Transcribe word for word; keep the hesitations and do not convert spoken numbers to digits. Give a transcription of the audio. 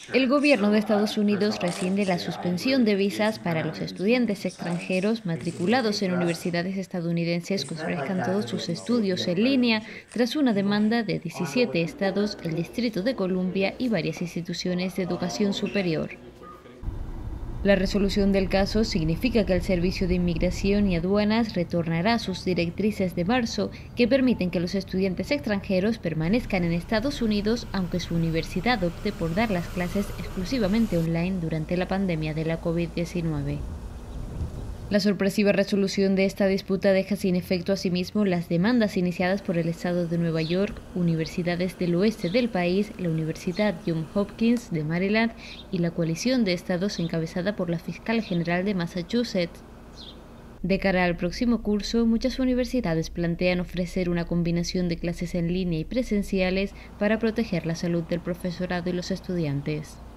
El gobierno de Estados Unidos rescinde la suspensión de visas para los estudiantes extranjeros matriculados en universidades estadounidenses que ofrezcan todos sus estudios en línea tras una demanda de diecisiete estados, el Distrito de Columbia y varias instituciones de educación superior. La resolución del caso significa que el Servicio de Inmigración y Aduanas retornará a sus directrices de marzo, que permiten que los estudiantes extranjeros permanezcan en Estados Unidos aunque su universidad opte por dar las clases exclusivamente online durante la pandemia de la COVID diecinueve. La sorpresiva resolución de esta disputa deja sin efecto asimismo las demandas iniciadas por el Estado de Nueva York, universidades del oeste del país, la Universidad Johns Hopkins de Maryland y la coalición de estados encabezada por la fiscal general de Massachusetts. De cara al próximo curso, muchas universidades plantean ofrecer una combinación de clases en línea y presenciales para proteger la salud del profesorado y los estudiantes.